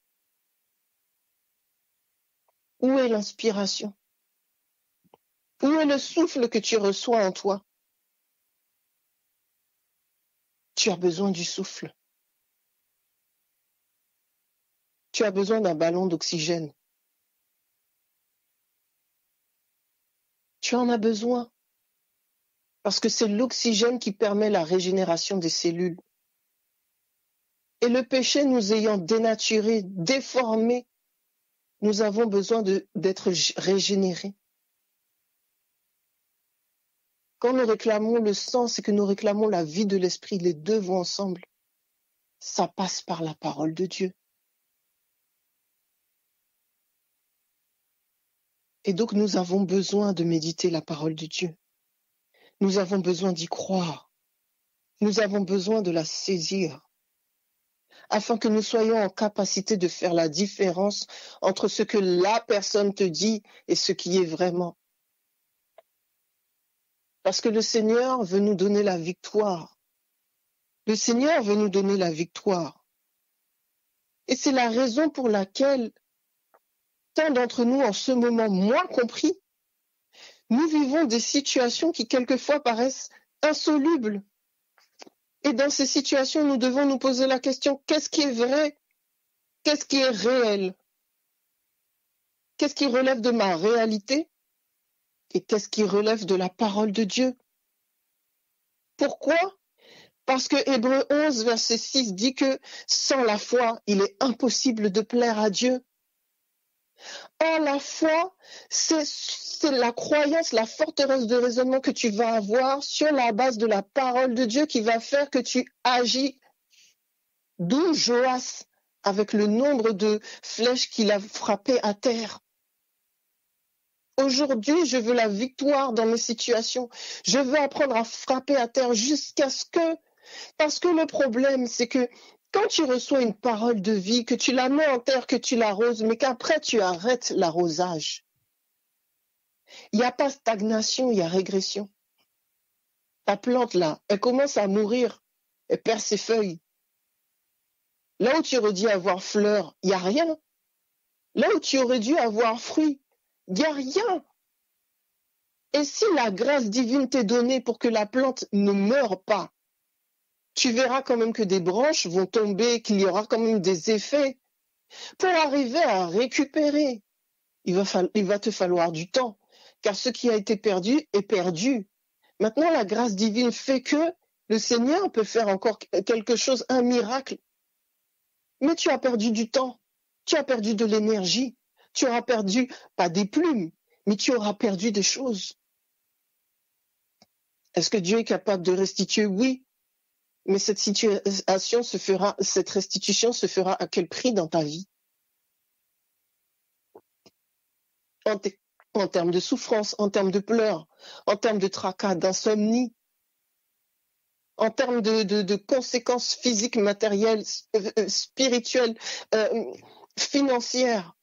Où est l'inspiration? Où est le souffle que tu reçois en toi? Tu as besoin du souffle. Tu as besoin d'un ballon d'oxygène. Tu en as besoin. Parce que c'est l'oxygène qui permet la régénération des cellules. Et le péché nous ayant dénaturés, déformés, nous avons besoin d'être régénérés. Quand nous réclamons le sang, c'est que nous réclamons la vie de l'esprit. Les deux vont ensemble. Ça passe par la parole de Dieu. Et donc nous avons besoin de méditer la parole de Dieu. Nous avons besoin d'y croire. Nous avons besoin de la saisir afin que nous soyons en capacité de faire la différence entre ce que la personne te dit et ce qui est vraiment. Parce que le Seigneur veut nous donner la victoire. Le Seigneur veut nous donner la victoire. Et c'est la raison pour laquelle tant d'entre nous, en ce moment, moi compris, nous vivons des situations qui quelquefois paraissent insolubles. Et dans ces situations, nous devons nous poser la question, qu'est-ce qui est vrai? Qu'est-ce qui est réel? Qu'est-ce qui relève de ma réalité? Et qu'est-ce qui relève de la parole de Dieu? Pourquoi? Parce que Hébreux 11, verset 6 dit que sans la foi, il est impossible de plaire à Dieu. Or, la foi, c'est la croyance, la forteresse de raisonnement que tu vas avoir sur la base de la parole de Dieu qui va faire que tu agis. D'où Joas, avec le nombre de flèches qu'il a frappées à terre. Aujourd'hui, je veux la victoire dans mes situations. Je veux apprendre à frapper à terre jusqu'à ce que... Parce que le problème, c'est que quand tu reçois une parole de vie, que tu la mets en terre, que tu l'arroses, mais qu'après tu arrêtes l'arrosage, il n'y a pas stagnation, il y a régression. Ta plante, là, elle commence à mourir, elle perd ses feuilles. Là où tu aurais dû avoir fleurs, il n'y a rien. Là où tu aurais dû avoir fruits, il n'y a rien. Et si la grâce divine t'est donnée pour que la plante ne meure pas, tu verras quand même que des branches vont tomber, qu'il y aura quand même des effets. Pour arriver à récupérer, il va te falloir du temps, car ce qui a été perdu est perdu. Maintenant, la grâce divine fait que le Seigneur peut faire encore quelque chose, un miracle. Mais tu as perdu du temps, tu as perdu de l'énergie, tu auras perdu, pas des plumes, mais tu auras perdu des choses. Est-ce que Dieu est capable de restituer? Oui. Mais cette restitution se fera à quel prix dans ta vie? En termes de souffrance, en termes de pleurs, en termes de tracas, d'insomnie, en termes de conséquences physiques, matérielles, spirituelles, financières.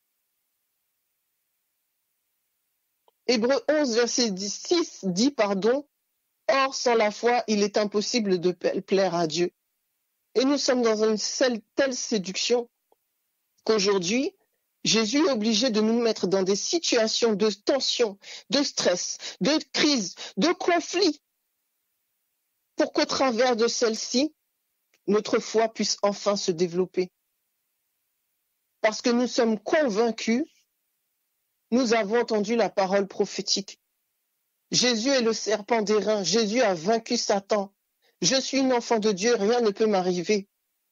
Hébreux 11, verset 6 dit, or, sans la foi, il est impossible de plaire à Dieu. Et nous sommes dans une telle séduction qu'aujourd'hui, Jésus est obligé de nous mettre dans des situations de tension, de stress, de crise, de conflit, pour qu'au travers de celle-ci, notre foi puisse enfin se développer. Parce que nous sommes convaincus, nous avons entendu la parole prophétique. Jésus est le serpent d'airain, Jésus a vaincu Satan. Je suis une enfant de Dieu, rien ne peut m'arriver.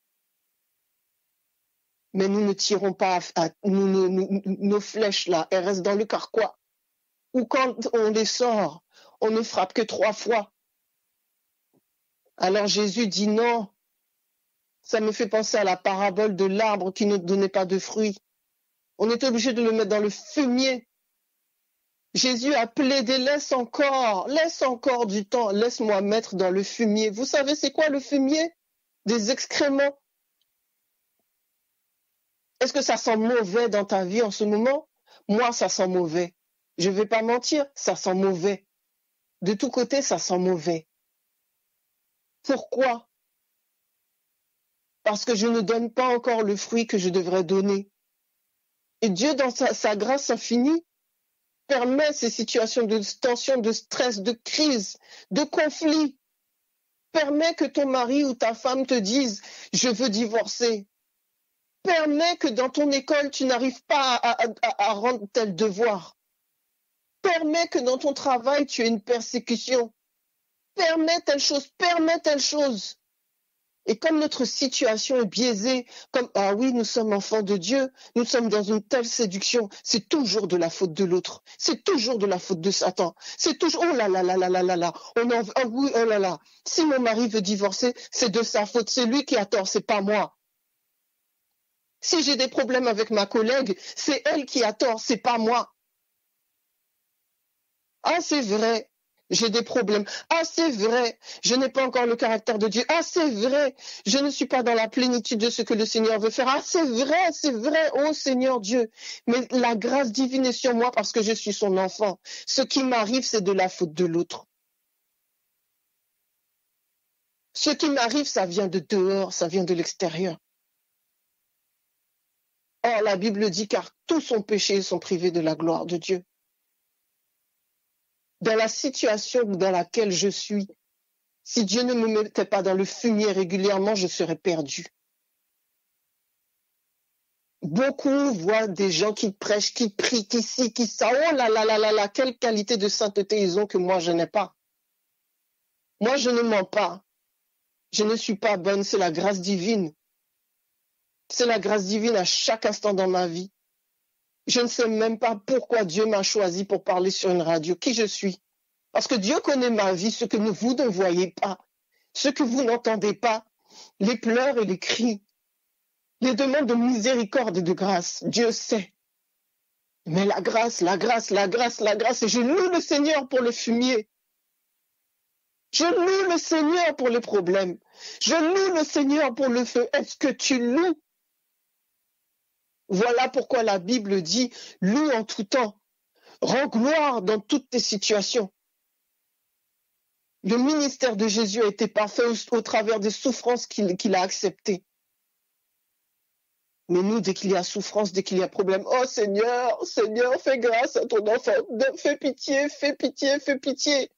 Mais nous ne tirons pas, nos flèches là, elles restent dans le carquois. Ou quand on les sort, on ne frappe que 3 fois. Alors Jésus dit non. Ça me fait penser à la parabole de l'arbre qui ne donnait pas de fruits. On est obligé de le mettre dans le fumier. Jésus a plaidé, laisse encore du temps, laisse-moi mettre dans le fumier. Vous savez c'est quoi le fumier? Des excréments. Est-ce que ça sent mauvais dans ta vie en ce moment? Moi, ça sent mauvais. Je ne vais pas mentir, ça sent mauvais. De tous côtés, ça sent mauvais. Pourquoi? Parce que je ne donne pas encore le fruit que je devrais donner. Et Dieu, dans sa grâce infinie, permet ces situations de tension, de stress, de crise, de conflit. Permet que ton mari ou ta femme te dise « je veux divorcer ». Permet que dans ton école, tu n'arrives pas à rendre tel devoir. Permet que dans ton travail, tu aies une persécution. Permet telle chose. Et comme notre situation est biaisée, comme « ah oui, nous sommes enfants de Dieu, nous sommes dans une telle séduction », c'est toujours de la faute de l'autre. C'est toujours de la faute de Satan. C'est toujours « oh là là là là là là là, oh oui, oh là là, si mon mari veut divorcer, c'est de sa faute, c'est lui qui a tort, c'est pas moi. » Si j'ai des problèmes avec ma collègue, c'est elle qui a tort, c'est pas moi. Ah, c'est vrai, j'ai des problèmes. Ah, c'est vrai, je n'ai pas encore le caractère de Dieu. Ah, c'est vrai, je ne suis pas dans la plénitude de ce que le Seigneur veut faire. Ah, c'est vrai, oh Seigneur Dieu. Mais la grâce divine est sur moi parce que je suis son enfant. Ce qui m'arrive, c'est de la faute de l'autre. Ce qui m'arrive, ça vient de dehors, ça vient de l'extérieur. Or, la Bible dit, car tous sont péchés et sont privés de la gloire de Dieu. Dans la situation dans laquelle je suis, si Dieu ne me mettait pas dans le fumier régulièrement, je serais perdu. Beaucoup voient des gens qui prêchent, qui prient, qui ci, qui ça. Oh là là là là là, quelle qualité de sainteté ils ont que moi je n'ai pas. Moi je ne mens pas. Je ne suis pas bonne, c'est la grâce divine. C'est la grâce divine à chaque instant dans ma vie. Je ne sais même pas pourquoi Dieu m'a choisi pour parler sur une radio, qui je suis. Parce que Dieu connaît ma vie, ce que vous ne voyez pas, ce que vous n'entendez pas, les pleurs et les cris, les demandes de miséricorde et de grâce. Dieu sait. Mais la grâce, la grâce, la grâce, la grâce. Et je loue le Seigneur pour le fumier. Je loue le Seigneur pour les problèmes. Je loue le Seigneur pour le feu. Est-ce que tu loues? Voilà pourquoi la Bible dit, loue en tout temps. Rends gloire dans toutes tes situations. Le ministère de Jésus a été parfait au travers des souffrances qu'il a acceptées. Mais nous, dès qu'il y a souffrance, dès qu'il y a problème, oh Seigneur, Seigneur, fais grâce à ton enfant, fais pitié, fais pitié, fais pitié.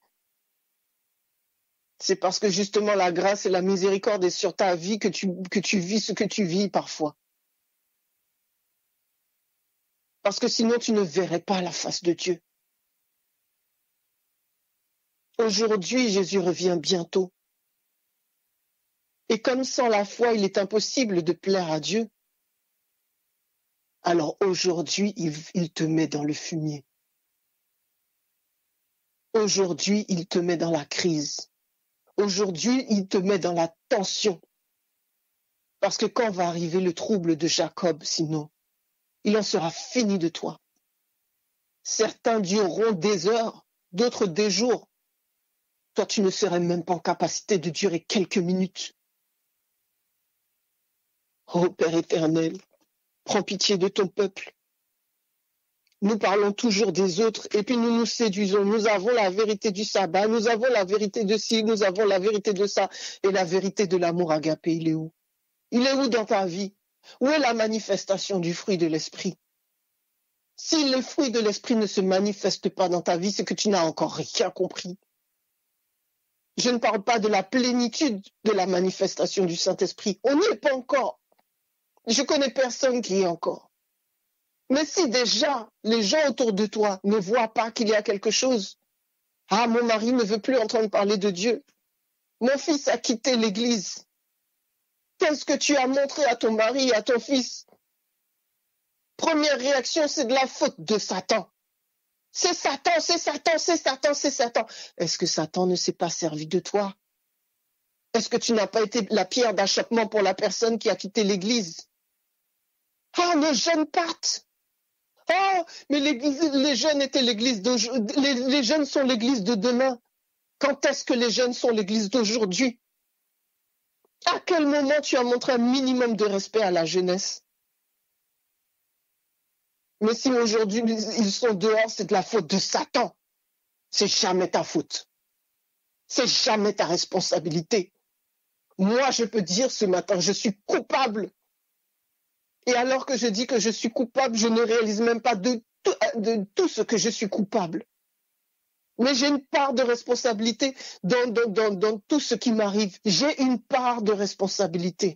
C'est parce que justement la grâce et la miséricorde est sur ta vie que tu vis ce que tu vis parfois. Parce que sinon tu ne verrais pas la face de Dieu. Aujourd'hui, Jésus revient bientôt. Et comme sans la foi, il est impossible de plaire à Dieu, alors aujourd'hui, il te met dans le fumier. Aujourd'hui, il te met dans la crise. Aujourd'hui, il te met dans la tension. Parce que quand va arriver le trouble de Jacob, sinon, il en sera fini de toi. Certains dureront des heures, d'autres des jours. Toi, tu ne serais même pas en capacité de durer quelques minutes. Ô Père éternel, prends pitié de ton peuple. Nous parlons toujours des autres et puis nous nous séduisons. Nous avons la vérité du sabbat, nous avons la vérité de ci, nous avons la vérité de ça. Et la vérité de l'amour agapé, il est où? Il est où dans ta vie? Où est la manifestation du fruit de l'esprit? Si les fruits de l'esprit ne se manifestent pas dans ta vie, c'est que tu n'as encore rien compris. Je ne parle pas de la plénitude de la manifestation du Saint-Esprit. On n'y est pas encore. Je connais personne qui y est encore. Mais si déjà les gens autour de toi ne voient pas qu'il y a quelque chose, ah, mon mari ne veut plus entendre parler de Dieu. Mon fils a quitté l'église. Qu'est-ce que tu as montré à ton mari et à ton fils? Première réaction, c'est de la faute de Satan. C'est Satan, c'est Satan, c'est Satan, c'est Satan. Est-ce que Satan ne s'est pas servi de toi? Est-ce que tu n'as pas été la pierre d'achoppement pour la personne qui a quitté l'église? Ah, les jeunes partent. Oh, mais les jeunes étaient l'église d'aujourd'hui. Les jeunes sont l'église de demain. Quand est-ce que les jeunes sont l'église d'aujourd'hui? À quel moment tu as montré un minimum de respect à la jeunesse? Mais si aujourd'hui ils sont dehors, c'est de la faute de Satan. C'est jamais ta faute. C'est jamais ta responsabilité. Moi, je peux dire ce matin, je suis coupable. Et alors que je dis que je suis coupable, je ne réalise même pas de tout ce que je suis coupable. Mais j'ai une part de responsabilité dans tout ce qui m'arrive. J'ai une part de responsabilité.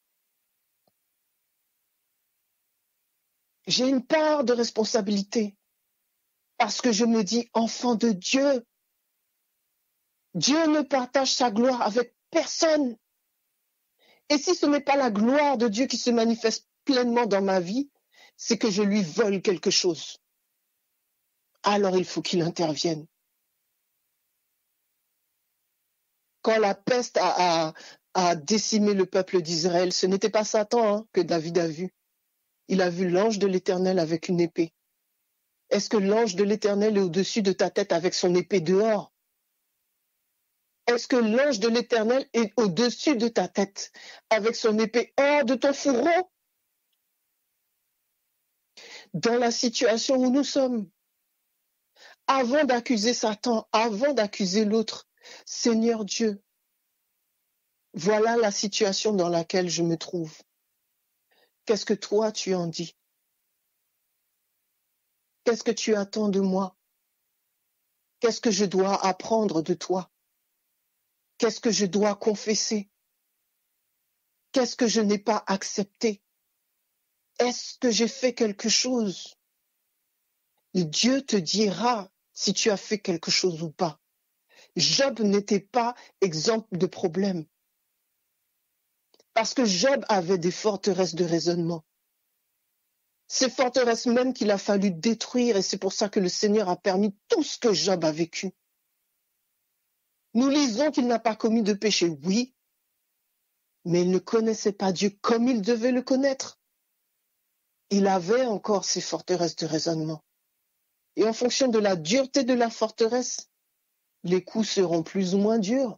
J'ai une part de responsabilité. Parce que je me dis, enfant de Dieu, Dieu ne partage sa gloire avec personne. Et si ce n'est pas la gloire de Dieu qui se manifeste pleinement dans ma vie, c'est que je lui vole quelque chose. Alors il faut qu'il intervienne. Quand la peste a décimé le peuple d'Israël, ce n'était pas Satan que David a vu. Il a vu l'ange de l'Éternel avec une épée. Est-ce que l'ange de l'Éternel est au-dessus de ta tête avec son épée dehors? Est-ce que l'ange de l'Éternel est au-dessus de ta tête avec son épée hors de ton fourreau? Dans la situation où nous sommes, avant d'accuser Satan, avant d'accuser l'autre, Seigneur Dieu, Voilà la situation dans laquelle je me trouve. Qu'est-ce que toi tu en dis? Qu'est-ce que tu attends de moi? Qu'est-ce que je dois apprendre de toi? Qu'est-ce que je dois confesser? Qu'est-ce que je n'ai pas accepté? Est-ce que j'ai fait quelque chose? Et Dieu te dira si tu as fait quelque chose ou pas. Job n'était pas exempt de problèmes. Parce que Job avait des forteresses de raisonnement. Ces forteresses même qu'il a fallu détruire, et c'est pour ça que le Seigneur a permis tout ce que Job a vécu. Nous lisons qu'il n'a pas commis de péché, oui, mais il ne connaissait pas Dieu comme il devait le connaître. Il avait encore ses forteresses de raisonnement. Et en fonction de la dureté de la forteresse, les coups seront plus ou moins durs.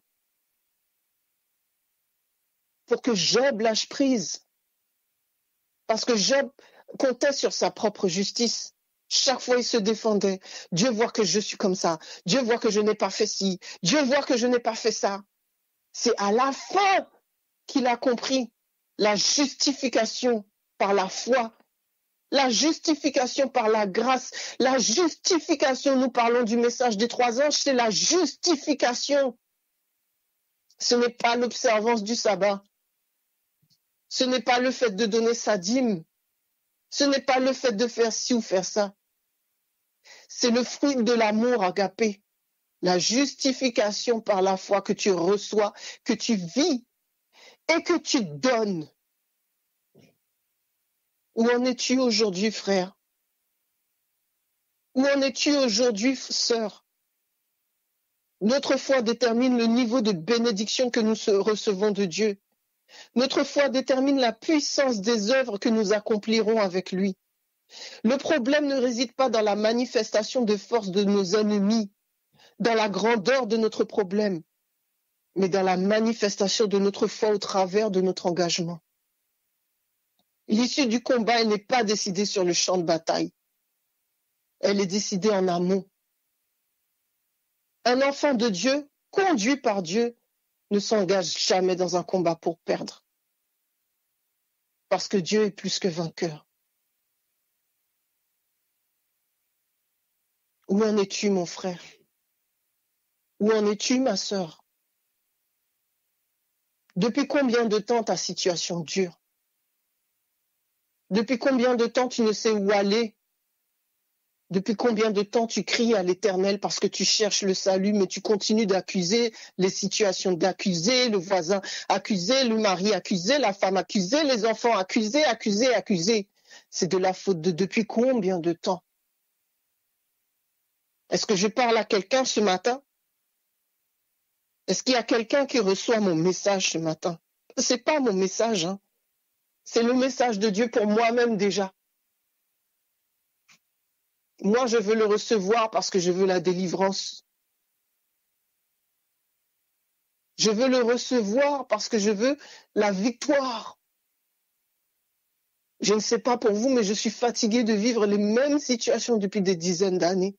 Pour que Job lâche prise. Parce que Job comptait sur sa propre justice. Chaque fois, il se défendait. Dieu voit que je suis comme ça. Dieu voit que je n'ai pas fait ci. Dieu voit que je n'ai pas fait ça. C'est à la fin qu'il a compris la justification par la foi, la justification par la grâce, la justification, nous parlons du message des 3 anges, c'est la justification. Ce n'est pas l'observance du sabbat. Ce n'est pas le fait de donner sa dîme. Ce n'est pas le fait de faire ci ou faire ça. C'est le fruit de l'amour agapé. La justification par la foi que tu reçois, que tu vis et que tu donnes. Où en es-tu aujourd'hui, frère? Où en es-tu aujourd'hui, sœur? Notre foi détermine le niveau de bénédiction que nous recevons de Dieu. Notre foi détermine la puissance des œuvres que nous accomplirons avec lui. Le problème ne réside pas dans la manifestation de force de nos ennemis, dans la grandeur de notre problème, mais dans la manifestation de notre foi au travers de notre engagement. L'issue du combat, elle n'est pas décidée sur le champ de bataille. Elle est décidée en amont. Un enfant de Dieu, conduit par Dieu, ne s'engage jamais dans un combat pour perdre. Parce que Dieu est plus que vainqueur. Où en es-tu, mon frère? Où en es-tu, ma sœur? Depuis combien de temps ta situation dure? Depuis combien de temps tu ne sais où aller? Depuis combien de temps tu cries à l'Éternel parce que tu cherches le salut, mais tu continues d'accuser les situations, d'accuser le voisin, accuser le mari, accuser la femme, accuser les enfants, accuser. C'est de la faute de depuis combien de temps? Est-ce que je parle à quelqu'un ce matin? Est-ce qu'il y a quelqu'un qui reçoit mon message ce matin? C'est pas mon message, hein. C'est le message de Dieu pour moi-même déjà. Moi, je veux le recevoir parce que je veux la délivrance. Je veux le recevoir parce que je veux la victoire. Je ne sais pas pour vous, mais je suis fatiguée de vivre les mêmes situations depuis des dizaines d'années.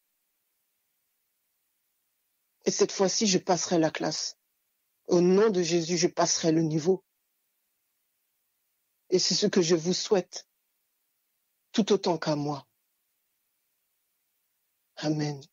Et cette fois-ci, je passerai la classe. Au nom de Jésus, je passerai le niveau. Et c'est ce que je vous souhaite, tout autant qu'à moi. Amen.